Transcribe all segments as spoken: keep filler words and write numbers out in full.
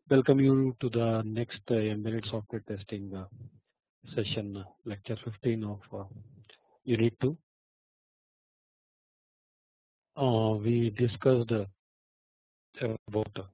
Welcome you to the next uh, embedded software testing uh, session, uh, lecture fifteen of uh, Unit two. Uh, we discussed uh, about uh,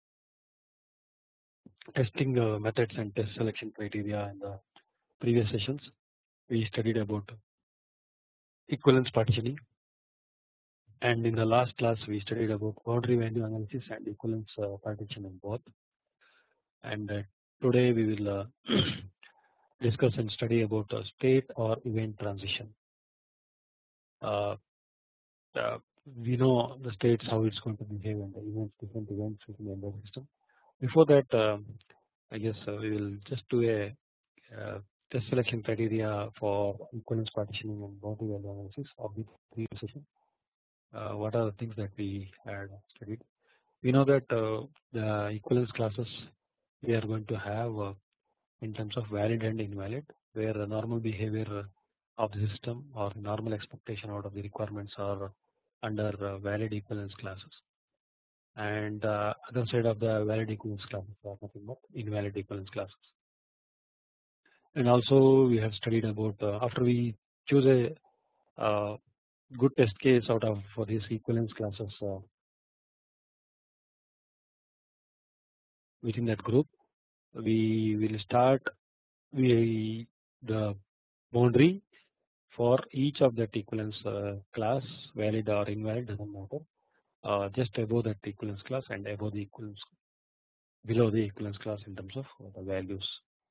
testing uh, methods and test selection criteria in the previous sessions. We studied about equivalence partitioning, and in the last class we studied about boundary value analysis and equivalence uh, partitioning both. And uh, today we will uh, discuss and study about uh, state or event transition. Uh, uh, we know the states how it's going to behave and the events, different events within the embedded system. Before that, um, I guess uh, we will just do a uh, test selection criteria for equivalence partitioning and boundary value analysis of the previous session. Uh, what are the things that we had studied? We know that uh, the equivalence classes we are going to have uh, in terms of valid and invalid, where the normal behavior of the system or normal expectation out of the requirements are under uh, valid equivalence classes, and uh, other side of the valid equivalence classes are nothing but invalid equivalence classes. And also we have studied about uh, after we choose a uh, good test case out of for these equivalence classes uh, within that group, we will start we the boundary for each of that equivalence uh, class, valid or invalid doesn't matter, uh, just above that equivalence class and above the equivalence below the equivalence class in terms of the values.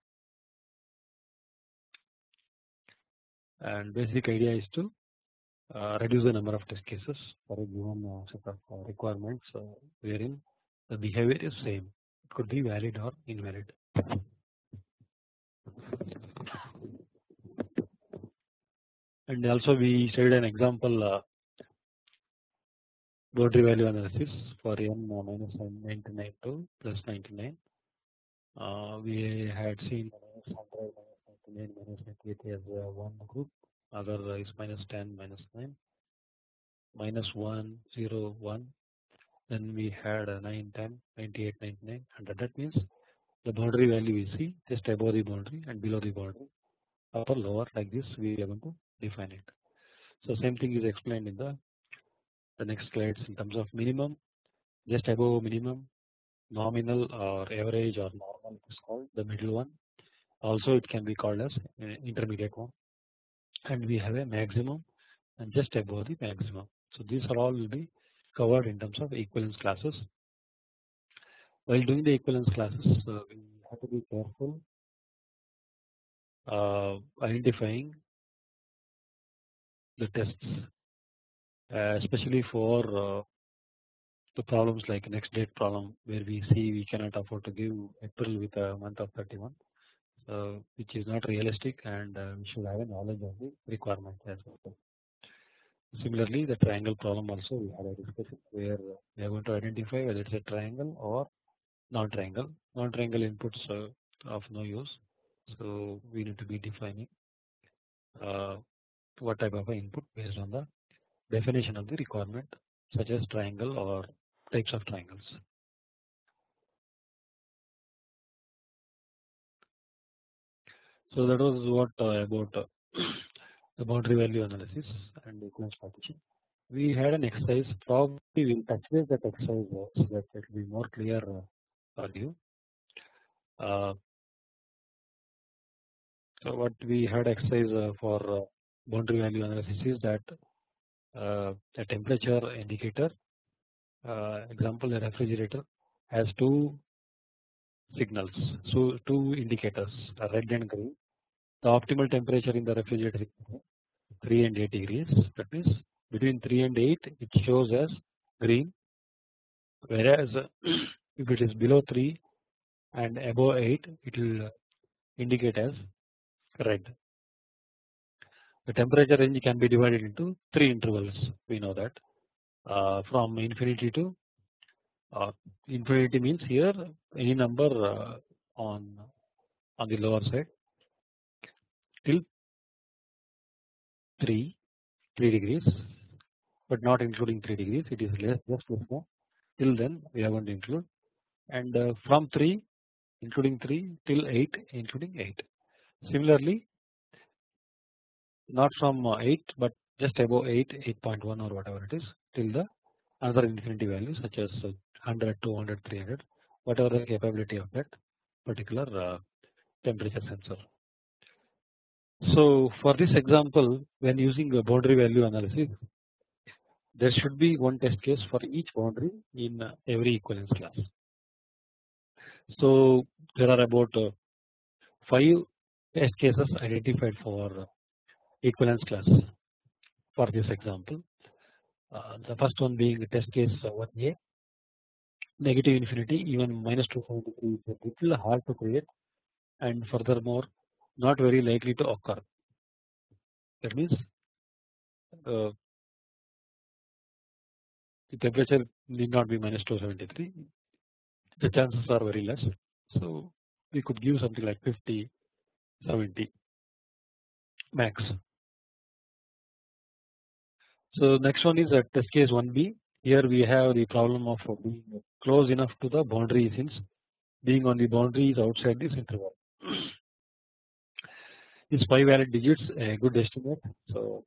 And basic idea is to uh, reduce the number of test cases for a given uh, set of uh, requirements uh, wherein the behavior is same. It could be valid or invalid. And also we studied an example uh, boundary value analysis for n uh, minus ninety-nine to plus ninety-nine. Uh, we had seen minus one hundred, minus ninety-nine, minus ninety-eight as uh, one group, other is minus ten, minus nine, minus one, zero, one. Then we had uh, nine, ten, ninety-eight, ninety-nine, one hundred. That means the boundary value we see just above the boundary and below the boundary, upper, lower, like this we are going to define it. So same thing is explained in the the next slides in terms of minimum, just above minimum, nominal or average or normal it is called the middle one. Also it can be called as intermediate one, and we have a maximum and just above the maximum. So these are all will be covered in terms of equivalence classes. While doing the equivalence classes, uh, we have to be careful uh, identifying the tests, uh, especially for uh, the problems like next date problem, where we see we cannot afford to give April with a month of thirty-one, uh, which is not realistic, and uh, we should have a knowledge of the requirement as well. Similarly, the triangle problem also we had a discussion where we are going to identify whether it's a triangle or non-triangle. Non-triangle inputs uh, of no use, so we need to be defining uh, what type of input based on the definition of the requirement, such as triangle or types of triangles. So that was what uh, about uh, the boundary value analysis and equivalence partition. We had an exercise. Probably we'll touch base that exercise uh, so that it will be more clear uh, for you. Uh, so what we had exercise uh, for uh, boundary value analysis is that uh, a temperature indicator, uh, example a refrigerator, has two signals, so two indicators, uh, red and green. The optimal temperature in the refrigerator is three and eight degrees. That means between three and eight it shows as green, whereas if it is below three and above eight it will indicate as red. The temperature range can be divided into three intervals. We know that uh, from infinity to uh, infinity means here any number uh, on on the lower side till three three degrees, but not including three degrees. It is less, just less than. Till then we are going to include and uh, from three including three till eight including eight. Similarly, not from uh, eight but just above eight, eight point one or whatever it is till the another infinity value such as uh, one hundred, two hundred, three hundred, whatever the capability of that particular uh, temperature sensor. So for this example, when using a boundary value analysis, there should be one test case for each boundary in uh, every equivalence class. So there are about uh, five test cases identified for uh, equivalence class for this example. Uh, the first one being test case uh, one A, negative infinity, even minus two hundred seventy-three is a little hard to create, and furthermore not very likely to occur. That means uh, the temperature need not be minus two hundred seventy-three, the chances are very less. So we could give something like fifty, seventy max. So next one is at test case one B. Here we have the problem of being close enough to the boundary, since being on the boundary is outside this interval. Is five valid digits a good estimate? So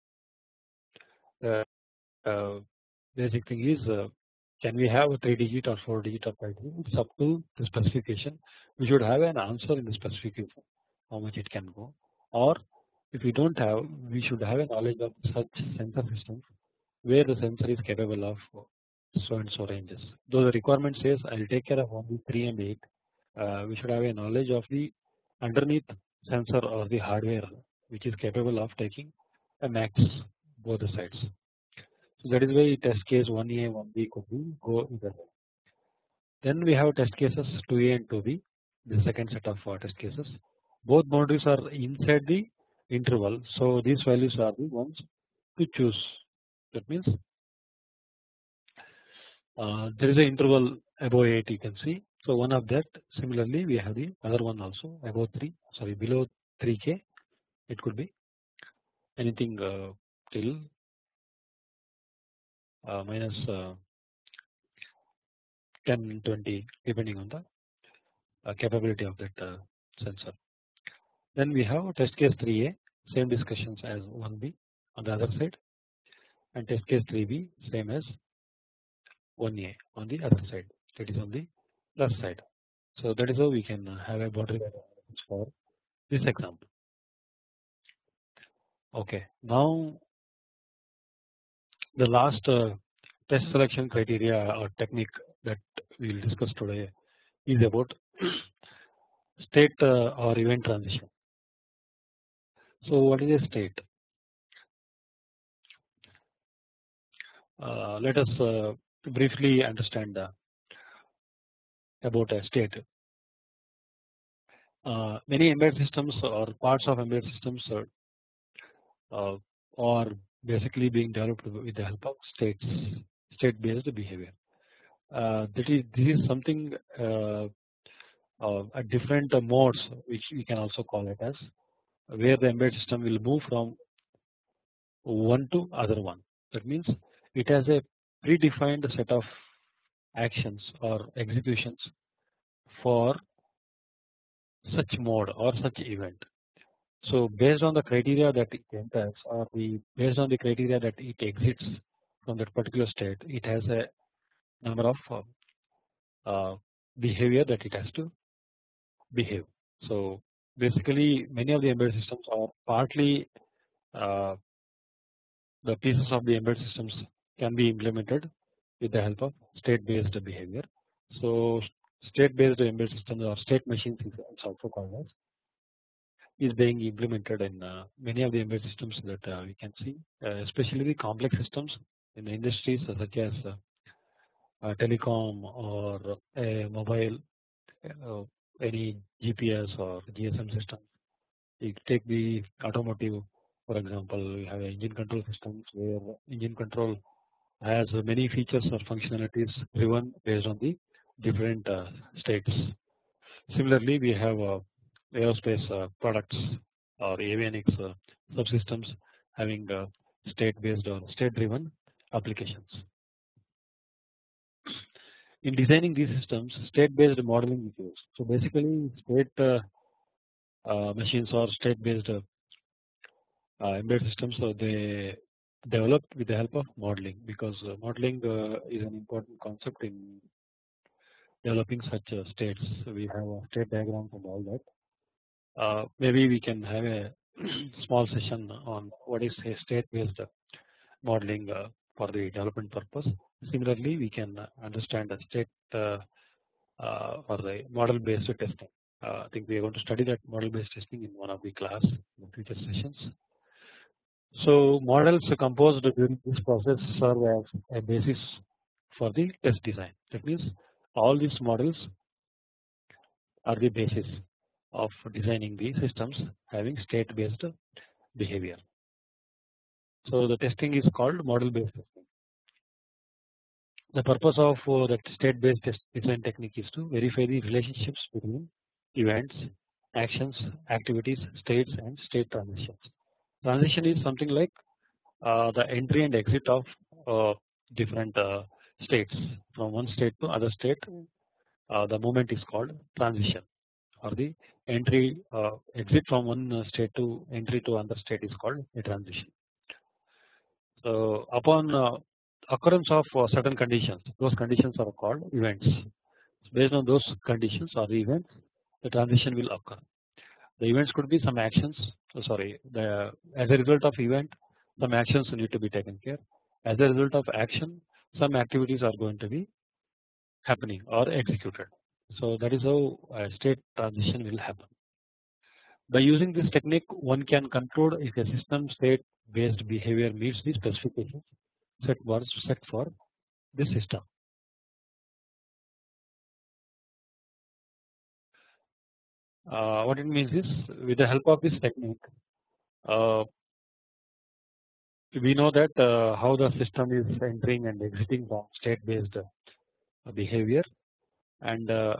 uh, uh, basic thing is uh, can we have a three digit or four digit or five digit? It's up to the specification. We should have an answer in the specification how much it can go, or if we don't have, we should have a knowledge of such sensor systems where the sensor is capable of so and so ranges. Though the requirement says I will take care of only three and eight, uh, we should have a knowledge of the underneath sensor or the hardware which is capable of taking a max both the sides. So that is why test case one A, one B could be go either way. Then we have test cases two A and two B, the second set of uh, test cases. Both boundaries are inside the interval, so these values are the ones to choose. That means uh, there is an interval above eight, you can see. So one of that. Similarly, we have the other one also above three. Sorry, below three K. It could be anything uh, till uh, minus uh, ten, twenty, depending on the uh, capability of that uh, sensor. Then we have test case three A, same discussions as one B on the other side, and test case three B same as one A on the other side, that is on the plus side. So that is how we can have a boundary value for this example. Okay, now the last uh, test selection criteria or technique that we will discuss today is about state uh, or event transition. So what is a state? Uh, let us uh, briefly understand uh, about a state. Uh, many embedded systems or parts of embedded systems are, uh, are basically being developed with the help of states, state-based behavior. Uh, that is, this is something uh, uh, at different uh, modes, which we can also call it as, where the embedded system will move from one to other one. That means it has a predefined set of actions or executions for such mode or such event. So based on the criteria that it enters, or the based on the criteria that it exits from that particular state, it has a number of uh, uh, behavior that it has to behave. So basically, many of the embedded systems are partly uh, the pieces of the embedded systems can be implemented with the help of state-based behavior. So state-based embedded systems or state machines is also called as, is being implemented in uh, many of the embedded systems that uh, we can see, uh, especially the complex systems in the industries such as uh, uh, telecom or a mobile, uh, any G P S or G S M system. You take the automotive, for example, we have engine control systems where engine control has many features or functionalities driven based on the different uh, states. Similarly, we have uh, aerospace uh, products or avionics uh, subsystems having uh, state-based or state-driven applications. In designing these systems, state-based modeling is used. So basically, state uh, uh, machines or state-based uh, uh, embedded systems, so they develop with the help of modeling, because uh, modeling uh, is an important concept in developing such uh, states. So we have uh, state diagrams and all that. Uh, maybe we can have a small session on what is a state-based modeling uh, for the development purpose. Similarly, we can uh, understand the state uh, uh, or the model-based testing. Uh, I think we are going to study that model-based testing in one of the class in the future sessions. So models composed during this process serve as a basis for the test design. That means all these models are the basis of designing the systems having state-based behavior. So the testing is called model-based testing. The purpose of uh, that state-based test design technique is to verify the relationships between events, actions, activities, states, and state transitions. Transition is something like uh, the entry and exit of uh, different uh, states from one state to other state. Uh, the movement is called transition, or the entry uh, exit from one uh, state to entry to another state is called a transition. So upon uh, occurrence of uh, certain conditions, those conditions are called events. Based on those conditions or the events, the transition will occur. The events could be some actions. Oh, sorry, the as a result of event, some actions need to be taken care. As a result of action, some activities are going to be happening or executed. So that is how a state transition will happen. By using this technique, one can control if a system state based behavior meets the specifications set was set for this system. Uh, what it means is, with the help of this technique, uh, we know that uh, how the system is entering and exiting from state based uh, behavior, and uh,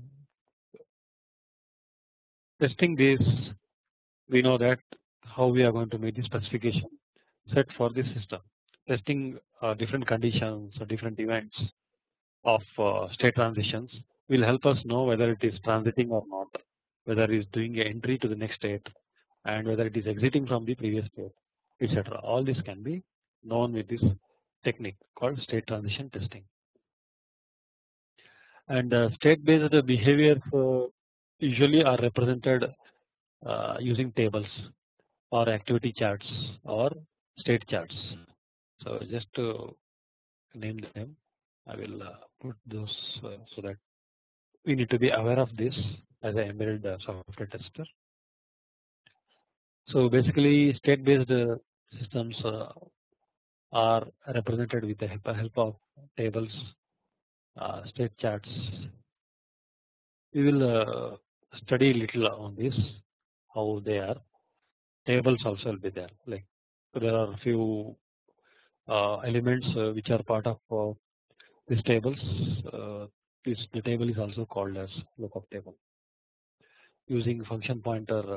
testing this, we know that how we are going to meet the specification set for this system. Testing uh, different conditions or different events of uh, state transitions will help us know whether it is transiting or not, whether it is doing an entry to the next state, and whether it is exiting from the previous state, et cetera. All this can be known with this technique called state transition testing. And uh, state based behaviors uh, usually are represented uh, using tables or activity charts or state charts. So just to name them, I will uh, put those uh, so that we need to be aware of this as an embedded uh, software tester. So basically, state based uh, systems uh, are represented with the help of tables, uh, state charts. We will uh, study little on this, how they are. Tables also will be there. Like there are a few uh, elements uh, which are part of uh, these tables. Uh, this the table is also called as lookup table. Using function pointer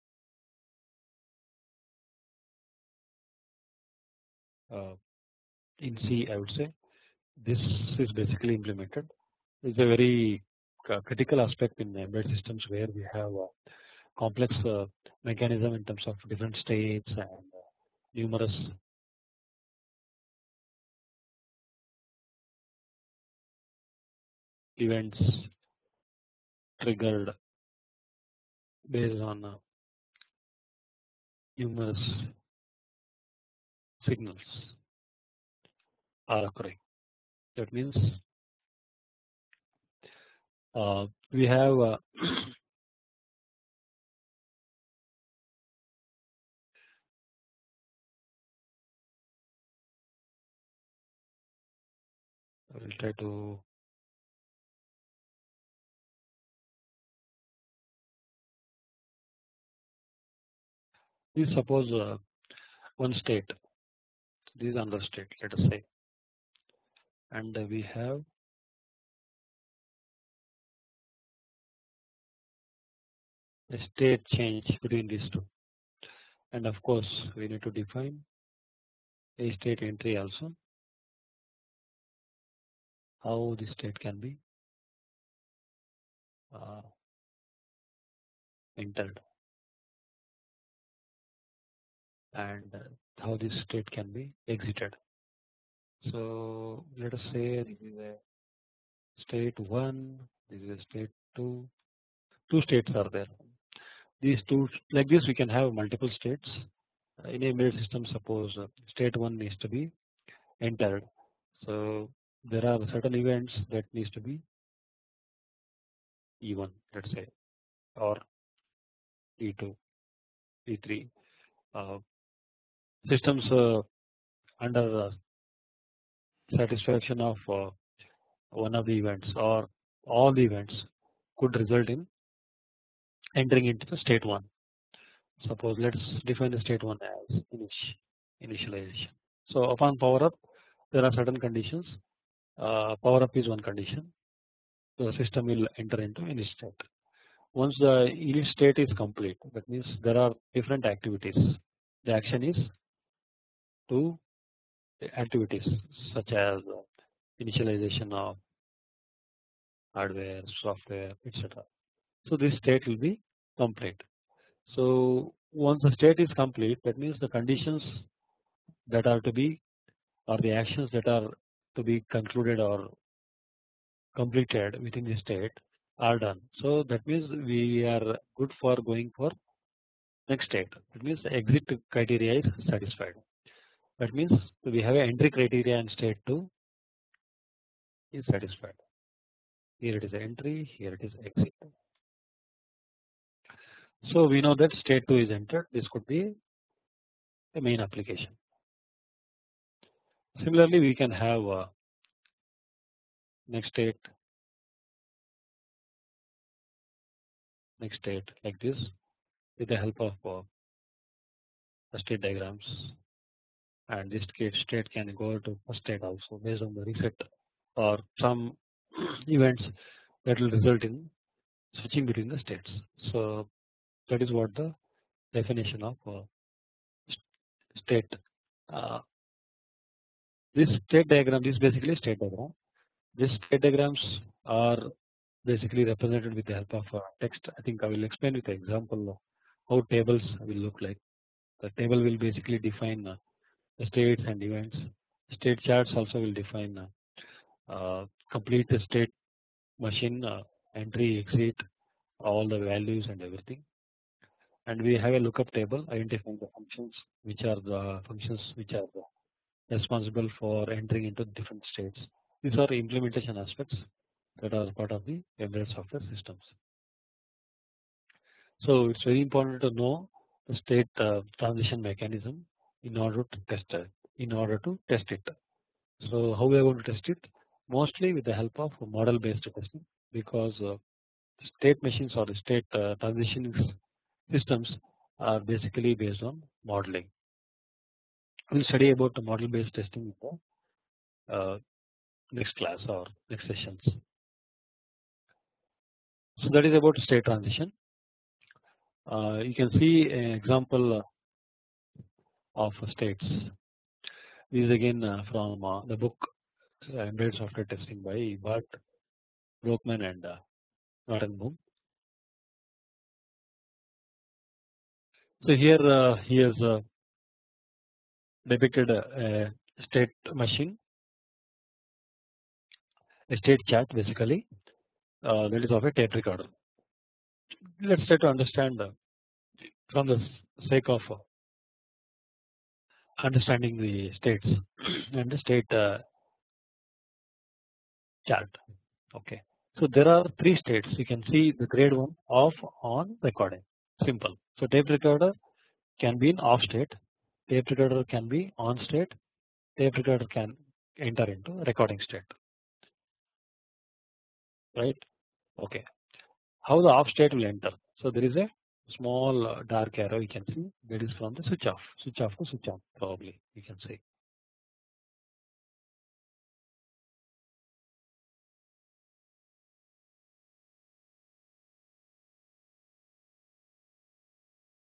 uh, in C, I would say this is basically implemented. It's a very uh, critical aspect in embedded systems where we have a complex uh, mechanism in terms of different states and uh, numerous events triggered based on uh, numerous signals are occurring. That means uh, we have uh, I will try to we suppose uh, one state, this is another state, let us say, and uh, we have a state change between these two, and of course we need to define a state entry also. how the state can be uh, entered and uh, how this state can be exited. So let us say this is a state one, this is a state two, two states are there. These two, like this we can have multiple states. In a embedded system, suppose uh, state one needs to be entered. So there are certain events that needs to be E one, let's say, or E two, E three. Uh, systems uh, under uh, satisfaction of uh, one of the events or all the events could result in entering into the state one. Suppose let's define the state one as init initialization. So upon power up, there are certain conditions. Uh, power up is one condition. The system will enter into init state. Once the init state is complete, that means there are different activities. The action is to activities such as initialization of hardware, software, et cetera. So this state will be complete. So once the state is complete, that means the conditions that are to be or the actions that are to be concluded or completed within the state are done. So that means we are good for going for next state. That means the exit criteria is satisfied. That means we have an entry criteria in state two is satisfied. Here it is entry, here it is exit. So we know that state two is entered. This could be a main application. Similarly, we can have uh, next state, next state like this with the help of uh, the state diagrams, and this state can go to first state also based on the reset or some events that will result in switching between the states. So that is what the definition of uh, state. Uh, this state diagram, this is basically state diagram. These state diagrams are basically represented with the help of uh, text. I think I will explain with an example of how tables will look like. The table will basically define uh, the states and events. State charts also will define uh, uh, complete the state machine uh, entry, exit, all the values and everything. And we have a lookup table identifying the functions which are the functions which are responsible for entering into different states. These are implementation aspects that are part of the embedded software systems. So it's very important to know the state uh, transition mechanism in order to test it. In order to test it. So how we are going to test it? Mostly with the help of model based testing, because uh, state machines or the state uh, transitioning systems are basically based on modeling. We will study about the model based testing in the uh, next class or next sessions. So that is about state transition. Uh, you can see an example of states. This is again uh, from uh, the book uh, Embedded Software Testing by Bart Broekman and uh, Norton Boom. So here uh, he has uh, depicted a state machine, a state chart basically uh, that is of a tape recorder. Let's try to understand uh, from the sake of uh, understanding the states and the state uh, chart. Okay, so there are three states. You can see the grade one off, on, recording. Simple. So tape recorder can be in off state, tape recorder can be on state, tape recorder can enter into recording state. Right? Okay. How the off state will enter? So there is a small uh, dark arrow you can see, that is from the switch off, switch off to switch on, probably you can say.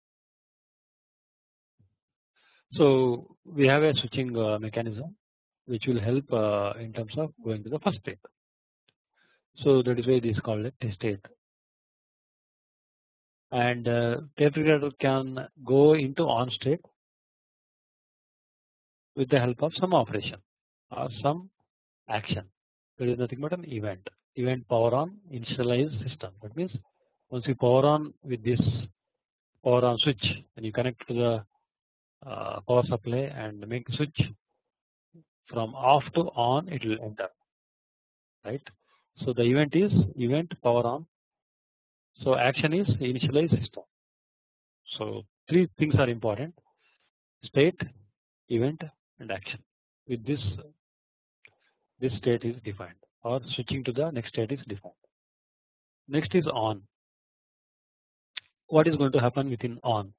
So we have a switching uh, mechanism which will help uh, in terms of going to the first state. So that is why it is called a test state. And uh, tape recorder can go into on state with the help of some operation or some action. There is nothing but an event. Event power on initialize system. That means once you power on with this power on switch and you connect to the uh, power supply and make switch from off to on, it will enter, right. So the event is event power on. So action is initialize system. So three things are important: state, event, and action. With this, this state is defined, or switching to the next state is defined. Next is on. What is going to happen within on,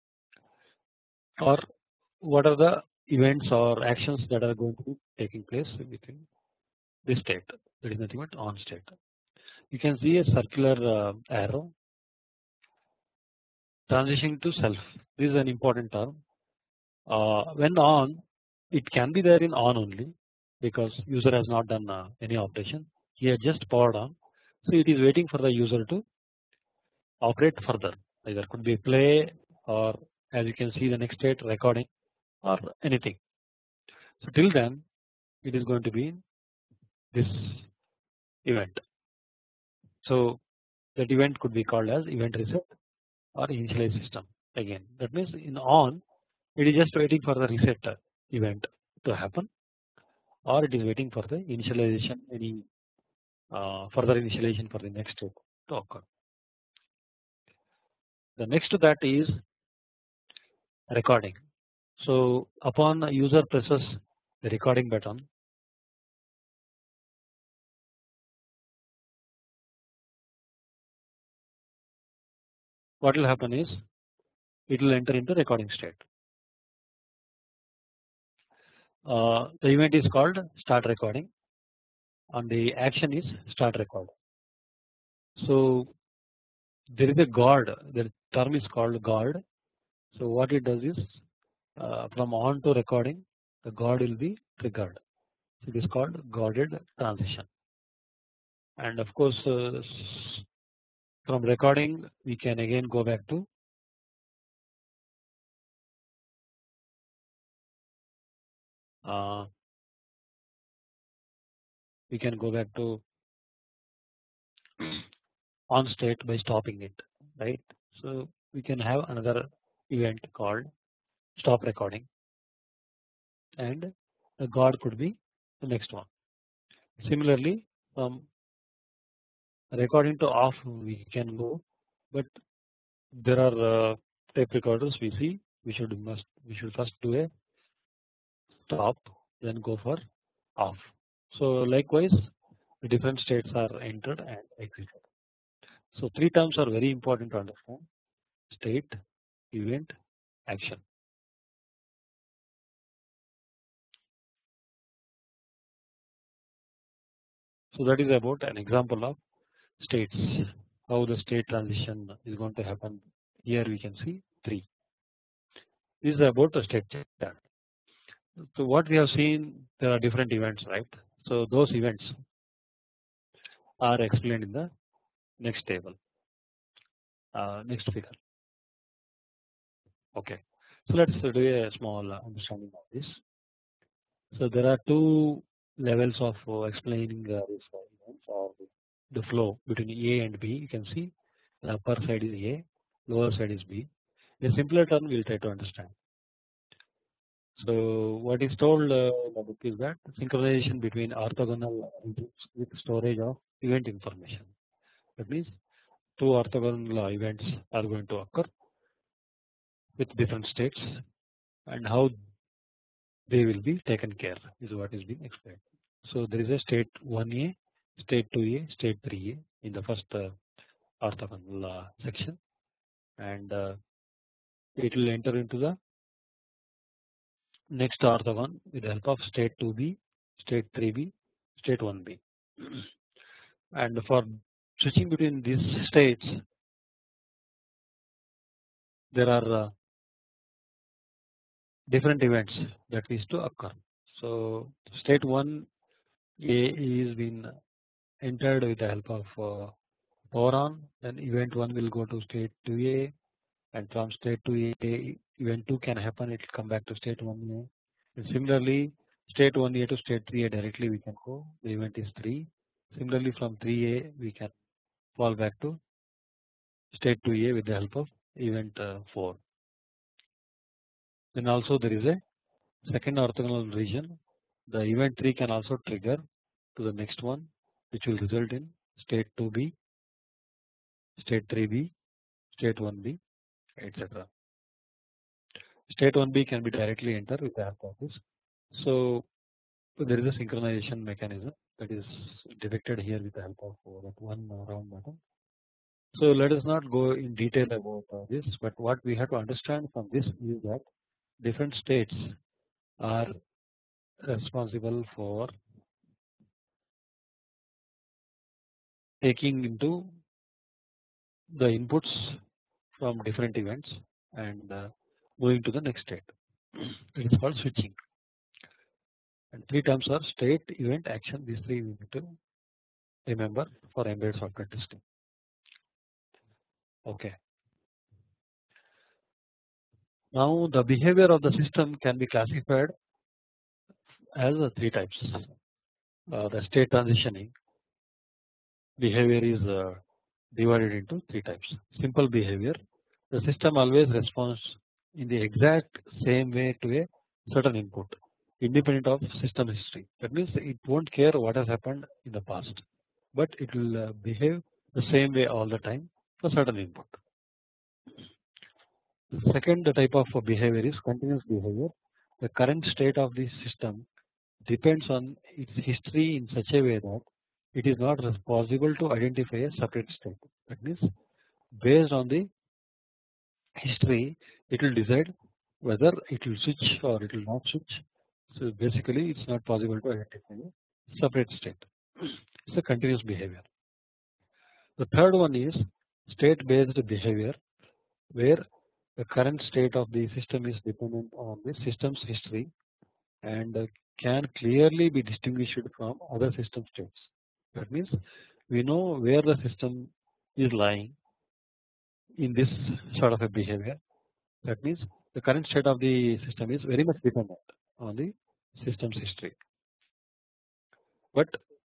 or what are the events or actions that are going to be taking place within this state? That is nothing but on state. You can see a circular uh, arrow. Transitioning to self. This is an important term. Uh, when on, it can be there in on only because user has not done uh, any operation. He has just powered on, so it is waiting for the user to operate further. Either could be play, or as you can see the next state recording, or anything. So till then it is going to be this event. So that event could be called as event reset or initialize system. Again, that means in on, it is just waiting for the reset event to happen, or it is waiting for the initialization, any uh, further initialization for the next step to occur. The next to that is recording. So upon a user presses the recording button, what will happen is it will enter into recording state. Uh, the event is called start recording and the action is start record. So there is a guard, the term is called guard. So what it does is uh, from on to recording, the guard will be triggered. So it is called guarded transition. And of course uh, from recording we can again go back to uh, we can go back to on state by stopping it, right. So we can have another event called stop recording, and the guard could be the next one. Similarly from recording to off we can go, but there are uh, tape recorders we see we should must we should first do a stop, then go for off. So likewise the different states are entered and exited. So three terms are very important to understand: state, event, action. So that is about an example of states, how the state transition is going to happen. Here we can see three. This is about the state chart. So what we have seen, there are different events, right. So those events are explained in the next table, uh, next figure. Okay, so let's do a small understanding of this. So there are two levels of uh, explaining uh, this uh, events or the flow between A and B. You can see the upper side is A, lower side is B. A simpler term we will try to understand. So what is told uh, in the book is that synchronization between orthogonal inputs with storage of event information. That means two orthogonal events are going to occur with different states, and how they will be taken care is what is being explained. So there is a state one A, state two A, state three A in the first uh, orthogonal uh, section, and uh, it will enter into the next orthogon with the help of state two B, state three B, state one B. And for switching between these states, there are uh, different events that needs to occur. So state one A is been entered with the help of uh, power on, then event one will go to state two A, and from state two A event two can happen, it will come back to state one A. And similarly, state one A to state three A directly we can go, the event is three. Similarly, from three A we can fall back to state two A with the help of event uh, four. Then also there is a second orthogonal region. The event three can also trigger to the next one, which will result in state two B, state three B, state one B, et cetera. State one B can be directly entered with the help of this. So there is a synchronization mechanism that is depicted here with the help of that one round button. So let us not go in detail about uh, this, but what we have to understand from this is that different states are responsible for taking into the inputs from different events and uh, moving to the next state. It is called switching. And three terms are state, event, action. These three we need to remember for embedded software testing. Okay. Now the behavior of the system can be classified as uh, three types. Uh, the state transitioning behavior is uh, divided into three types. Simple behavior, the system always responds in the exact same way to a certain input, independent of system history. That means it won't care what has happened in the past, but it will uh, behave the same way all the time for certain input. The second type of behavior is continuous behavior. The current state of the system depends on its history in such a way that it is not possible to identify a separate state. That means based on the history it will decide whether it will switch or it will not switch. So basically it's not possible to identify a separate state. It's a continuous behavior. The third one is state based behavior, where the current state of the system is dependent on the system's history and uh, can clearly be distinguished from other system states. That means we know where the system is lying in this sort of a behavior. That means the current state of the system is very much dependent on the system's history, but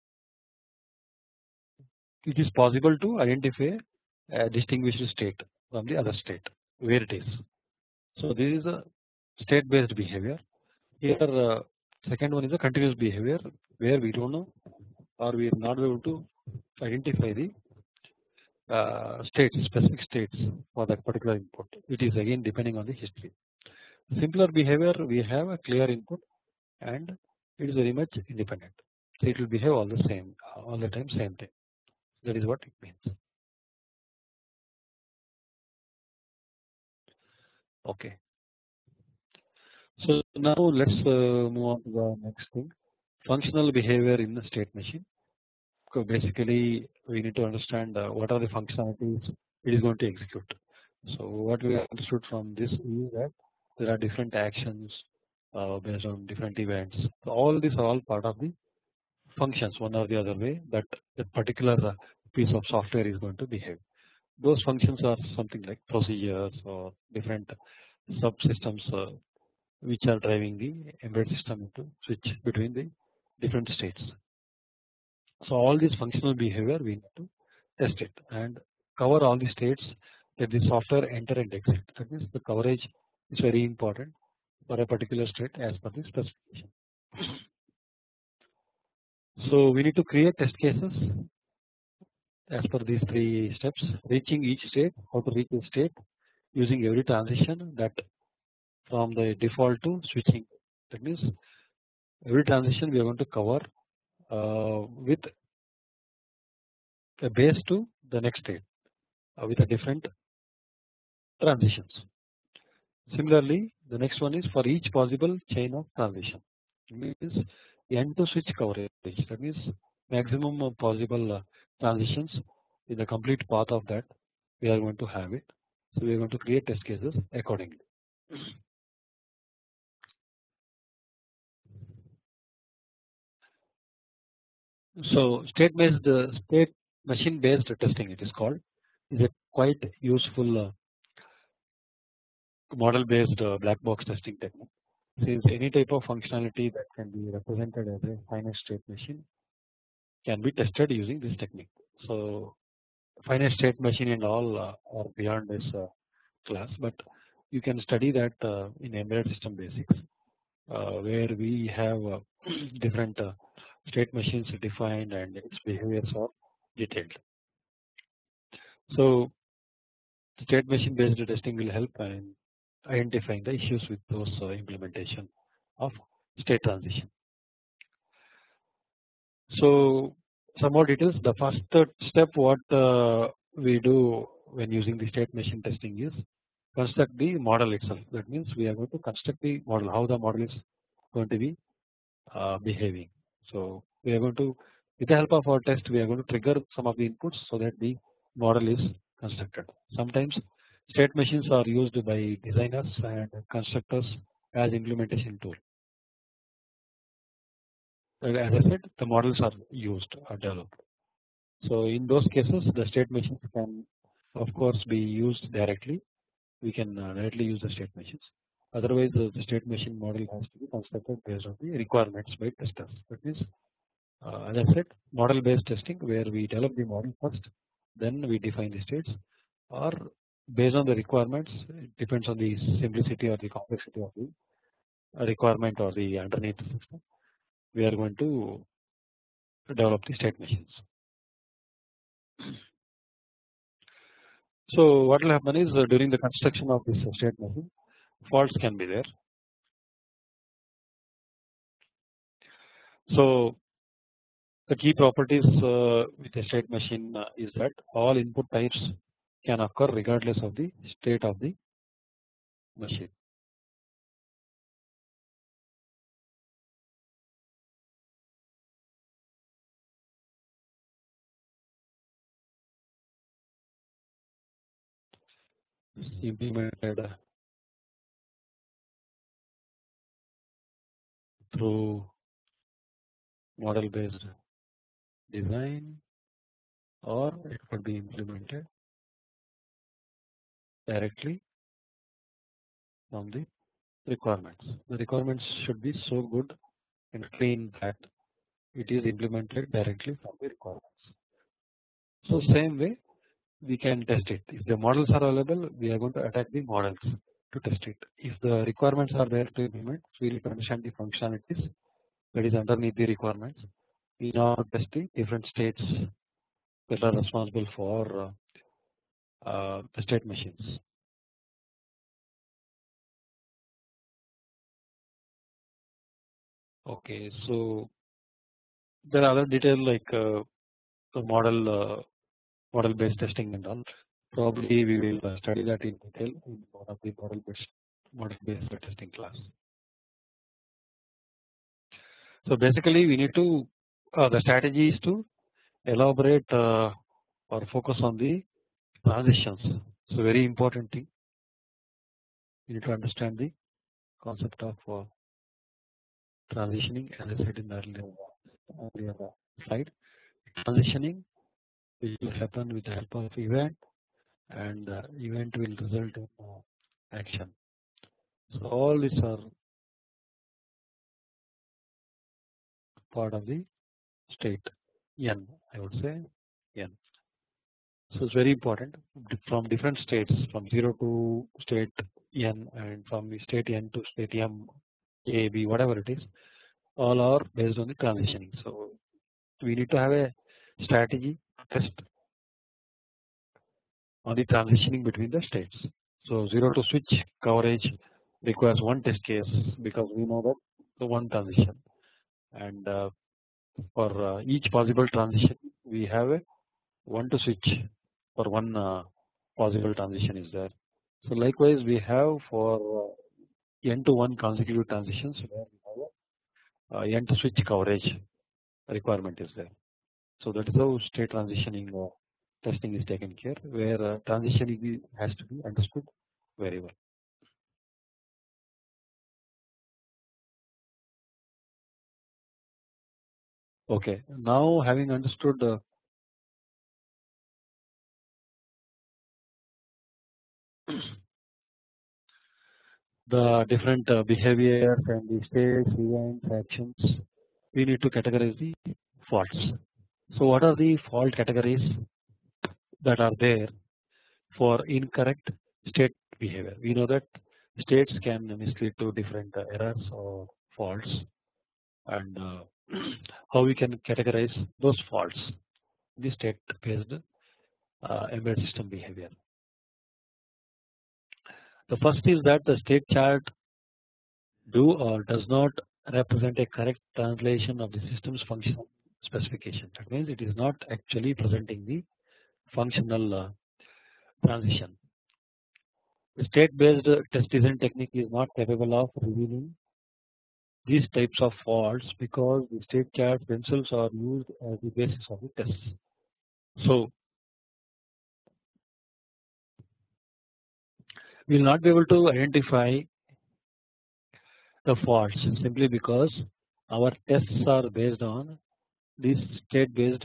it is possible to identify a distinguished state from the other state where it is. So this is a state based behavior. Here uh, second one is a continuous behavior, where we don't know or we are not able to identify the uh, states, specific states for that particular input. It is again depending on the history. Simpler behavior, we have a clear input and it is very much independent. So it will behave all the same, all the time same thing. That is what it means. Okay. So now let's uh, move on to the next thing, functional behavior in the state machine. So basically we need to understand uh, what are the functionalities it is going to execute. So what we understood from this is that there are different actions uh, based on different events. So all these are all part of the functions, one or the other way that a particular uh, piece of software is going to behave. Those functions are something like procedures or different subsystems uh, which are driving the embedded system to switch between the different states. So all this functional behavior we need to test it and cover all the states that the software enter and exit. That means the coverage is very important for a particular state as per the specification. So we need to create test cases as per these three steps: reaching each state, how to reach the state, using every transition that from the default to switching. That means every transition we are going to cover uh, with a base to the next state uh, with a different transitions. Similarly, the next one is for each possible chain of transition. It means end to switch coverage. That means maximum of possible uh, transitions in the complete path of that we are going to have it. So we are going to create test cases accordingly. So state based uh, state machine based testing, it is called, is a quite useful uh, model based uh, black box testing technique. Since any type of functionality that can be represented as a finite state machine can be tested using this technique. So finite state machine and all uh, are beyond this uh, class, but you can study that uh, in embedded system basics, uh, where we have uh, different uh, state machines defined and its behaviors are detailed. So state machine based testing will help in identifying the issues with those uh, implementation of state transition. So some more details. The first step what uh, we do when using the state machine testing is construct the model itself. That means we are going to construct the model, how the model is going to be uh, behaving. So we are going to, with the help of our test, we are going to trigger some of the inputs so that the model is constructed. Sometimes state machines are used by designers and constructors as implementation tool. As I said, the models are used or developed. So in those cases, the state machines can, of course, be used directly. We can uh, directly use the state machines. Otherwise, the, the state machine model has to be constructed based on the requirements by testers. That means, uh, as I said, model-based testing, where we develop the model first, then we define the states, or based on the requirements, it depends on the simplicity or the complexity of the requirement or the underneath system. We are going to develop the state machines. So what will happen is uh, during the construction of this uh, state machine, faults can be there. So the key properties uh, with a state machine uh, is that all input types can occur regardless of the state of the machine. Implemented through model based design, or it could be implemented directly from the requirements. The requirements should be so good and clean that it is implemented directly from the requirements. So same way we can test it. If the models are available, we are going to attack the models to test it. If the requirements are there to implement, we need to understand the functionalities that is underneath the requirements. We now test the different states that are responsible for uh, uh, the state machines. Okay, so there are other details like uh, the model uh, model based testing and all. Probably we will uh, study that in detail in one of the model based model based testing class. So basically, we need to uh, the strategy is to elaborate uh, or focus on the transitions. So very important thing. You need to understand the concept of uh, transitioning, as I said in the earlier earlier slide. Transitioning which will happen with the help of event, and uh, event will result in uh, action. So all these are part of the state N. I would say N. So it's very important from different states, from zero to state N, and from state N to state M, A, B, whatever it is, all are based on the transitioning. So we need to have a strategy test on the transitioning between the states. So zero to switch coverage requires one test case because we know that the one transition, and uh, for uh, each possible transition we have a one to switch for one uh, possible transition is there. So likewise we have for uh, n to one consecutive transitions where we have a uh, n to switch coverage requirement is there. So that is how state transitioning uh, testing is taken care, where uh, transitioning has to be understood very well. Okay, now having understood uh, the different uh, behaviors and the states, events, actions, we need to categorize the faults. So what are the fault categories that are there for incorrect state behavior? We know that states can mislead to different uh, errors or faults, and uh, how we can categorize those faults in the state based uh, embedded system behavior. The first is that the state chart do or does not represent a correct translation of the system's functional specification. That means it is not actually presenting the functional uh, transition. The state based test design technique is not capable of revealing these types of faults because the state charts themselves are used as the basis of the tests. So we will not be able to identify the faults simply because our tests are based on this state based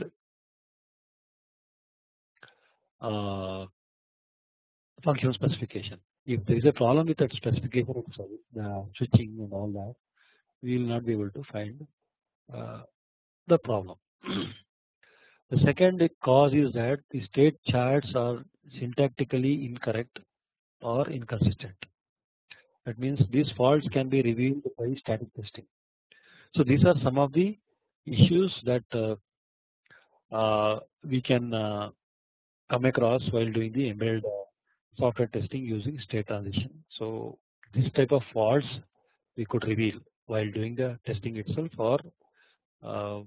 uh, functional specification. If there is a problem with that specification itself, the switching and all that, we will not be able to find uh, the problem. The second cause is that the state charts are syntactically incorrect or inconsistent. That means these faults can be revealed by static testing. So these are some of the issues that uh, uh, we can uh, come across while doing the embedded uh, software testing using state transition. So this type of faults we could reveal while doing the testing itself, or uh,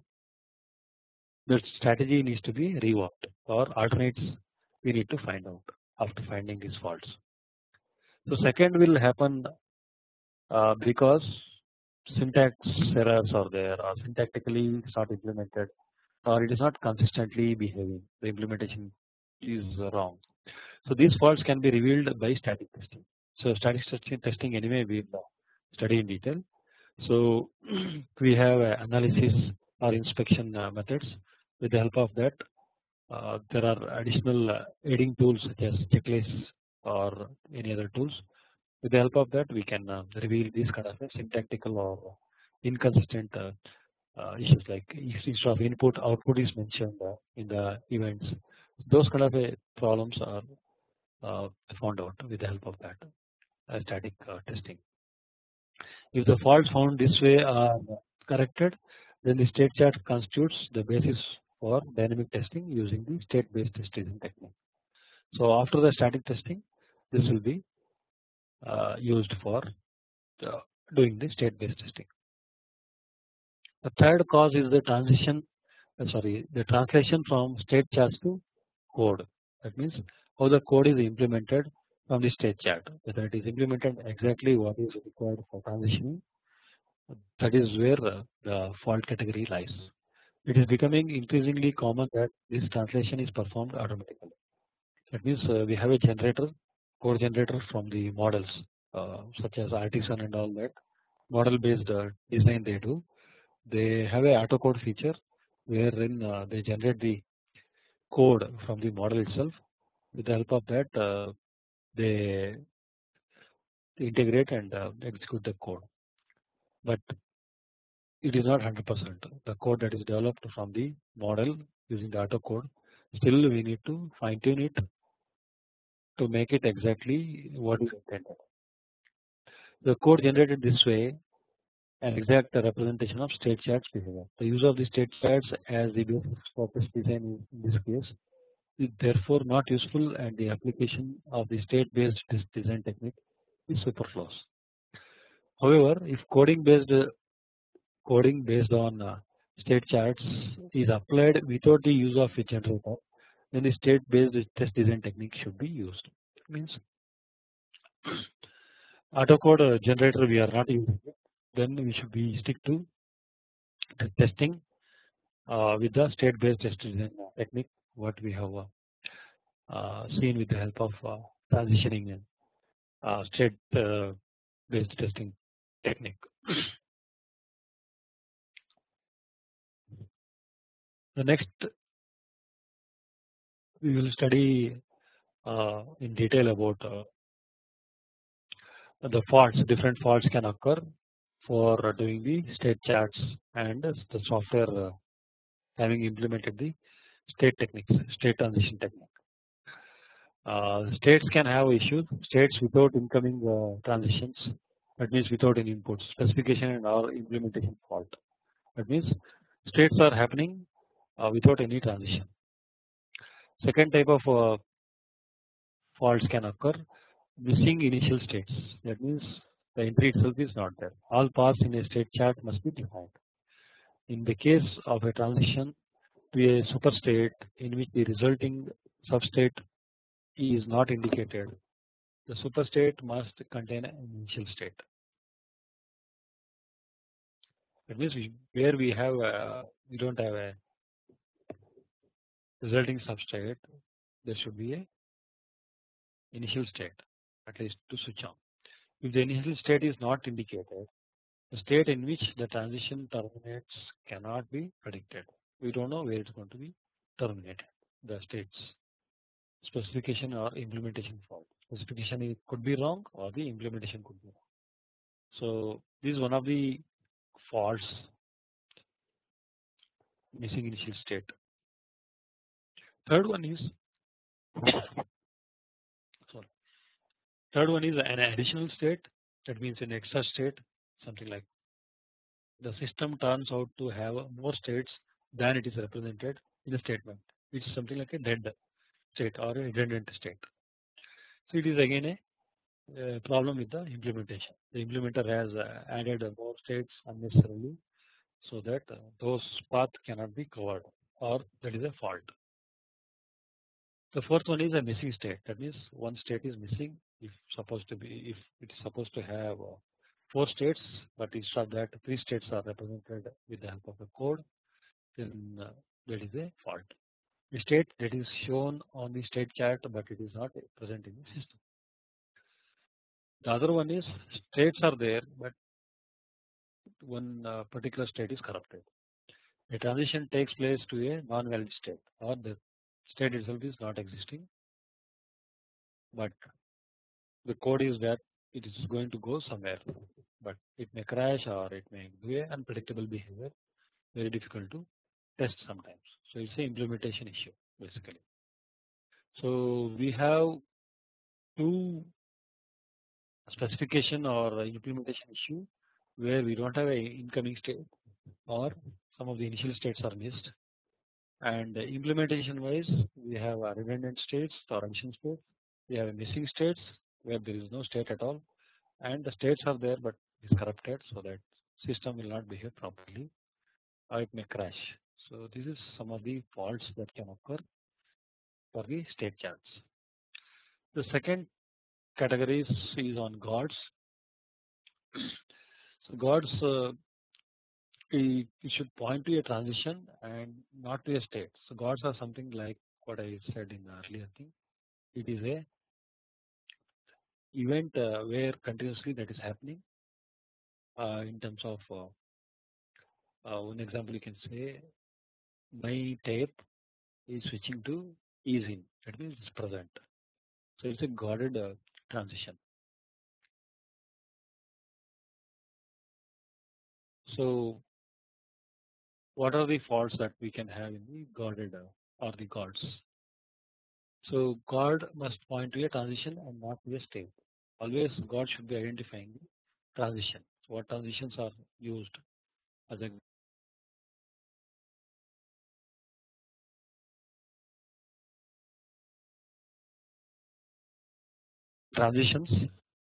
the strategy needs to be reworked, or alternates we need to find out after finding these faults. So second will happen uh, because syntax errors are there, or syntactically it's not implemented, or it is not consistently behaving. The implementation is wrong. So these faults can be revealed by static testing. So static testing anyway we will study in detail. So we have uh, analysis or inspection uh, methods. With the help of that, uh, there are additional uh, aiding tools such as checklists or any other tools. With the help of that, we can uh, reveal these kind of uh, syntactical or inconsistent uh, uh, issues, like instead of input, output is mentioned uh, in the events. Those kind of uh, problems are uh, found out with the help of that uh, static uh, testing. If the faults found this way are corrected, then the state chart constitutes the basis for dynamic testing using the state based test design technique. So after the static testing, this will be uh, used for uh, doing the state based testing. The third cause is the transition, uh, sorry, the translation from state charts to code. That means how the code is implemented from the state chart, whether it is implemented exactly what is required for transitioning. That is where uh, the fault category lies. It is becoming increasingly common that this translation is performed automatically. That means uh, we have a generator, code generator from the models uh, such as Artisan and all that model based uh, design they do. They have a auto code feature wherein uh, they generate the code from the model itself. With the help of that, uh, they integrate and uh, execute the code. But it is not one hundred percent. The code that is developed from the model using the auto code, still we need to fine tune it to make it exactly what is intended. The code generated this way an exact representation of state charts behavior. The use of the state charts as the basis for this design in this case is therefore not useful, and the application of the state based design technique is superfluous. However, if coding based coding based on uh, state charts is applied without the use of a generator, then the state based test design technique should be used. It means autocode uh, generator we are not using it, then we should be stick to testing uh, with the state based test design technique what we have uh, uh, seen with the help of uh, transitioning and uh, state uh, based testing technique. The next we will study uh, in detail about uh, the faults. Different faults can occur for doing the state charts and the software uh, having implemented the state techniques, state transition technique. Uh, states can have issues. States without incoming uh, transitions, that means without any inputs, specification and or implementation fault. That means states are happening uh, without any transition. Second type of uh, faults can occur, missing initial states. That means the entry itself is not there. All paths in a state chart must be defined. In the case of a transition to a superstate in which the resulting substate is not indicated, the superstate must contain an initial state. That means we, where we have a, we don't have a resulting substate, there should be a initial state at least to switch on. If the initial state is not indicated, the state in which the transition terminates cannot be predicted. We don't know where it's going to be terminated. The states specification or implementation fault. Specification could be wrong or the implementation could be wrong. So this is one of the faults, missing initial state. Third one is sorry. Third one is an additional state. That means an extra state, something like the system turns out to have more states than it is represented in the statement, which is something like a dead state or a redundant state. So it is again a, a problem with the implementation. The implementer has uh, added uh, more states unnecessarily, so that uh, those paths cannot be covered, or that is a fault. The fourth one is a missing state. That means one state is missing. If supposed to be, if it is supposed to have uh, four states, but instead of that, three states are represented with the help of the code, then uh, that is a fault. The state that is shown on the state chart, but it is not present in the system. The other one is states are there, but one uh, particular state is corrupted. A transition takes place to a non-valid state, or the state itself is not existing, but the code is that it is going to go somewhere, but it may crash or it may do a unpredictable behavior, very difficult to test sometimes. So it's an implementation issue basically. So we have two specification or implementation issue where we don't have a incoming state or some of the initial states are missed, and implementation wise we have redundant states or addition states, we have missing states where there is no state at all, and the states are there but it is corrupted, so that system will not behave properly or it may crash. So this is some of the faults that can occur for the state charts. The second category is on gods. So gods uh, it, it should point to a transition and not to a state. So gods are something like what I said in the earlier thing. It is a event uh, where continuously that is happening uh, in terms of uh, uh, one example you can say my tape is switching to is in, that means it's present. So it's a guarded uh, transition. So what are the faults that we can have in the guarded uh, or the guards? So guard must point to a transition and not to a state. Always guard should be identifying the transition. So what transitions are used as a transitions?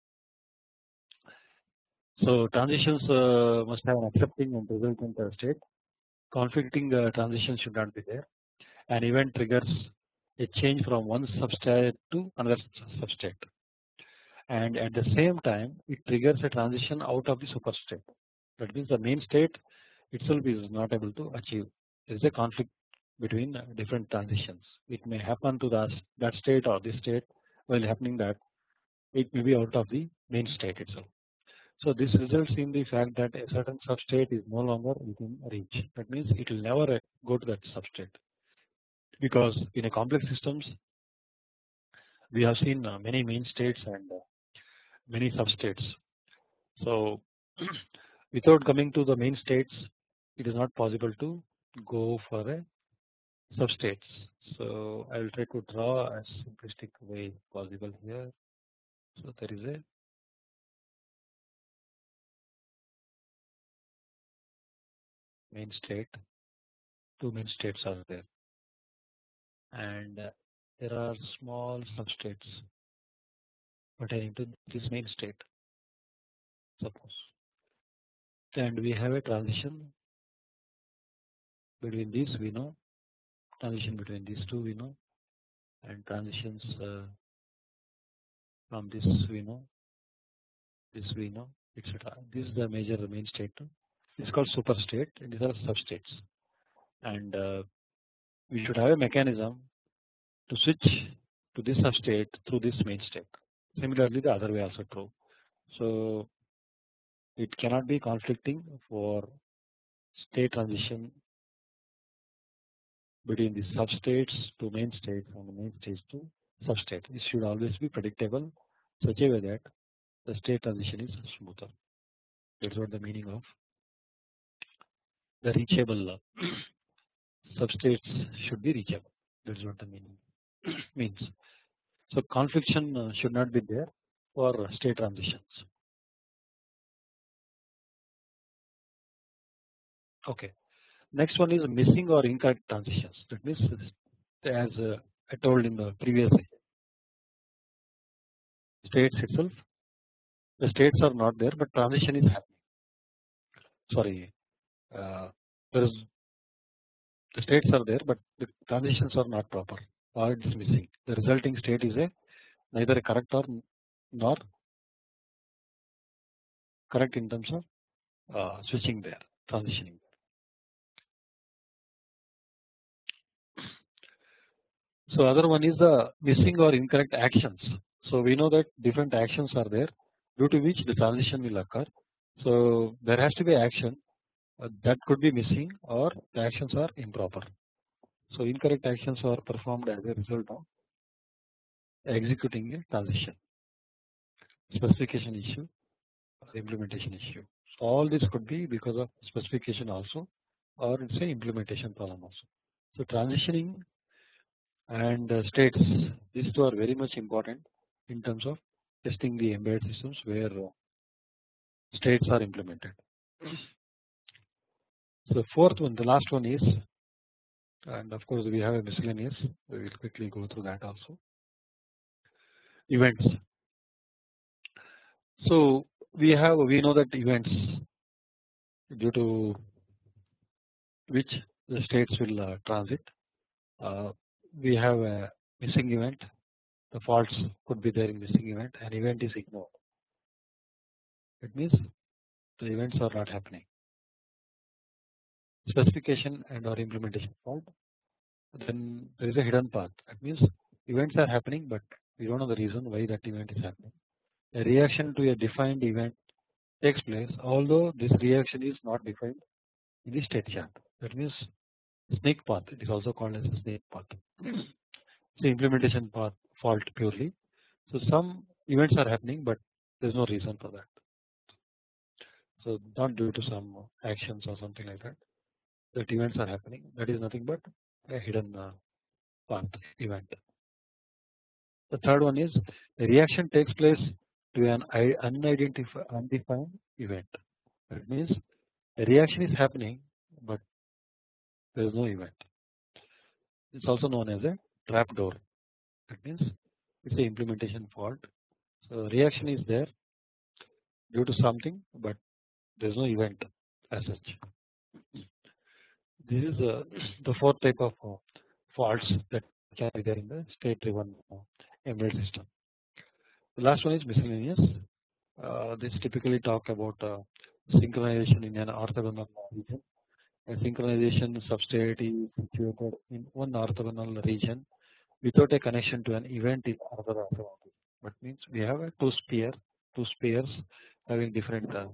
So transitions uh, must have an accepting and resultant uh, state. Conflicting uh, transitions should not be there. An event triggers a change from one substate to another substate, and at the same time it triggers a transition out of the superstate. That means the main state itself is not able to achieve. There is a conflict between uh, different transitions. It may happen to the, that state or this state while happening that it may be out of the main state itself. So this results in the fact that a certain substate is no longer within reach. That means it will never go to that substate, because in a complex systems we have seen uh, many main states and uh, many substates. So without coming to the main states, it is not possible to go for a substates. So I will try to draw as simplistic way possible here. So there is a main state, two main states are there, and uh, there are small substates pertaining to this main state, suppose, and we have a transition between these, we know, transition between these two we know, and transitions uh, from this we know, this we know, etc. This is the major main state. This is called superstate, and these are substates, and uh, we should have a mechanism to switch to this substate through this main state. Similarly, the other way also true. So it cannot be conflicting for state transition between the substates to main states and the main states to substate. It should always be predictable, such a way that the state transition is smoother. That's what the meaning of the reachable uh, substates should be reachable. That's what the meaning means. So confliction uh, should not be there for state transitions. Okay. Next one is missing or incorrect transitions. That means, as uh, I told in the previous states itself, the states are not there, but transition is happening. Sorry, uh, there is the states are there, but the transitions are not proper, or it is missing. The resulting state is a neither a correct or nor correct in terms of uh, switching there, transitioning. So other one is the missing or incorrect actions. So we know that different actions are there due to which the transition will occur. So there has to be action uh, that could be missing, or the actions are improper. So incorrect actions are performed as a result of executing a transition, specification issue, or implementation issue. So all this could be because of specification also, or it's a implementation problem also. So transitioning and uh, states, these two are very much important in terms of testing the embedded systems where uh, states are implemented. So fourth one, the last one is, and of course we have a miscellaneous, we will quickly go through that also, events. So we have, we know that events due to which the states will uh, transit, uh, we have a missing event, the faults could be there in missing event, an event is ignored. It means the events are not happening. Specification and or implementation fault, then there is a hidden path. That means events are happening, but we don't know the reason why that event is happening. A reaction to a defined event takes place, although this reaction is not defined in the state chart. That means snake path, it is also called as a snake path. It's the implementation path fault purely. So some events are happening, but there is no reason for that. So not due to some actions or something like that, that events are happening. That is nothing but a hidden uh, path event. The third one is the reaction takes place to an unidentified, undefined event. That means a reaction is happening, but there is no event. It's also known as a trap door. That means it's a implementation fault. So reaction is there due to something, but there is no event as such. This is uh, the fourth type of uh, faults that can be there in the state-driven uh, embedded system. The last one is miscellaneous. Uh, this typically talk about uh, synchronization in an orthogonal region. A synchronization substate is situated in one orthogonal region without a connection to an event in another orthogonal region. That means we have a two sphere, two spheres, having different uh,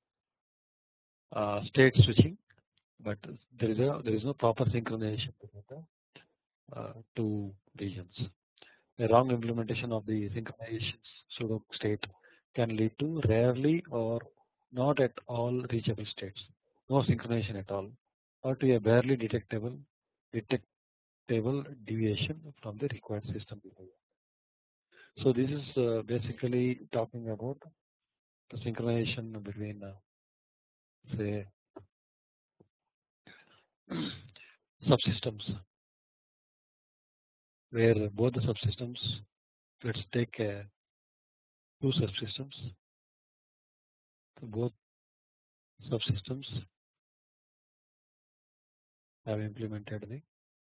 uh, state switching, but there is a there is no proper synchronization between the uh, two regions. A wrong implementation of the synchronization pseudo state can lead to rarely or not at all reachable states, no synchronization at all, or to a barely detectable detectable deviation from the required system behavior. So this is uh, basically talking about the synchronization between uh, say subsystems, where both the subsystems, let's take uh, two subsystems, so both subsystems have implemented the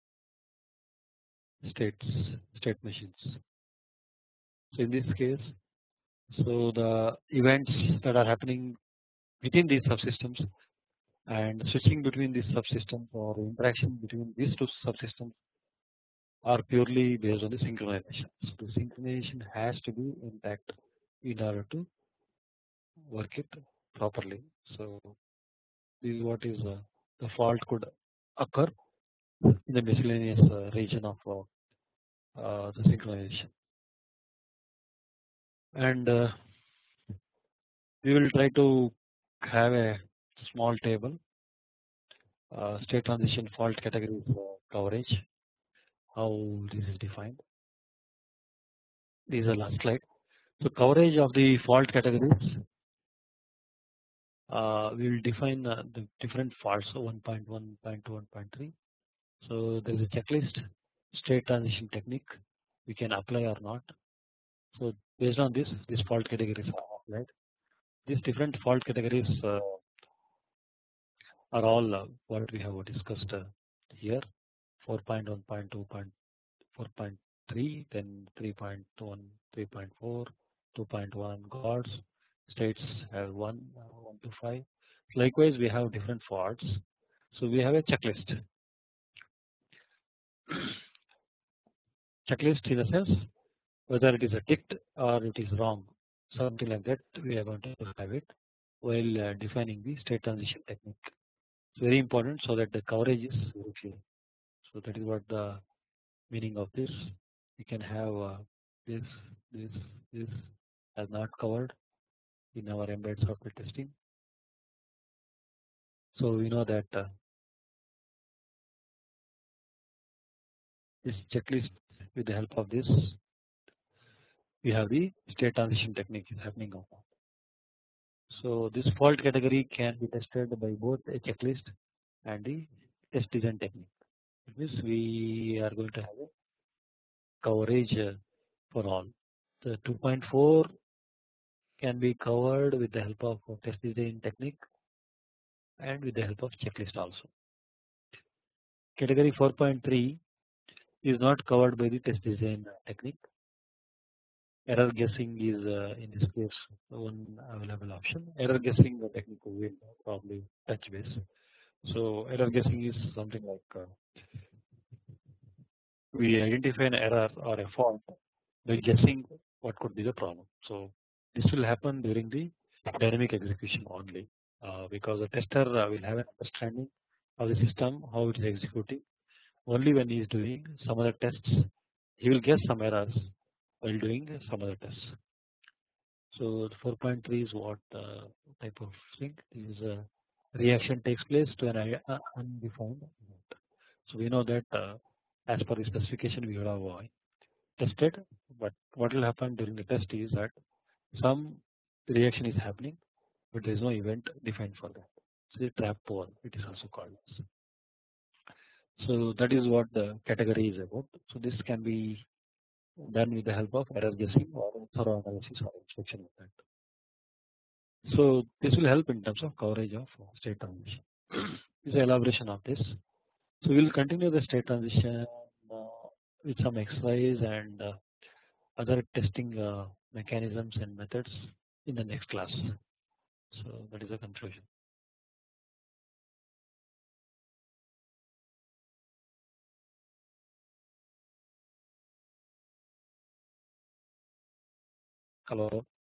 states state machines. So in this case, so the events that are happening within these subsystems and switching between these subsystems or interaction between these two subsystems are purely based on the synchronization. So the synchronization has to be intact in order to work it properly. So this is what is uh, the fault could occur in the miscellaneous uh, region of uh, uh, the synchronization, and uh, we will try to have a small table uh, state transition fault categories uh, coverage, how this is defined. This is the last slide. So coverage of the fault categories, uh, we will define uh, the different faults, so one point one, one point two, one point three. So there is a checklist state transition technique we can apply or not. So based on this, these fault categories are applied. These different fault categories uh, are all uh, what we have discussed uh, here: four point one, point two, four point three, then three point one, three point four, two point one gods, states have one, uh, one to five. Likewise, we have different faults. So we have a checklist. Checklist in a sense whether it is a ticked or it is wrong, something like that. We are going to have it while uh, defining the state transition technique. It's very important so that the coverage is very clear. So that is what the meaning of this. We can have uh, this, this, this as not covered in our embedded software testing. So we know that uh, this checklist, with the help of this, we have the state transition technique is happening now. So this fault category can be tested by both a checklist and the test design technique. It means we are going to have a coverage uh, for all. The two point four can be covered with the help of test design technique and with the help of checklist also. Category four point three is not covered by the test design technique. Error guessing is uh, in this case one available option. Error guessing the technique will probably touch base. So error guessing is something like uh, we identify an error or a fault by guessing what could be the problem. So this will happen during the dynamic execution only, uh, because the tester uh, will have an understanding of the system, how it is executing. Only when he is doing some other tests, he will guess some errors while doing some other tests. So four point three is what uh, type of thing is a reaction takes place to an uh, undefined event. So we know that uh, as per the specification we would have uh, tested, but what will happen during the test is that some reaction is happening, but there is no event defined for that. So trap poll it is also called. So that is what the category is about. So this can be done with the help of error guessing or thorough analysis or inspection of that. So this will help in terms of coverage of state transition. This is an elaboration of this. So we will continue the state transition uh, with some exercise and uh, other testing uh, mechanisms and methods in the next class. So that is the conclusion. Hello.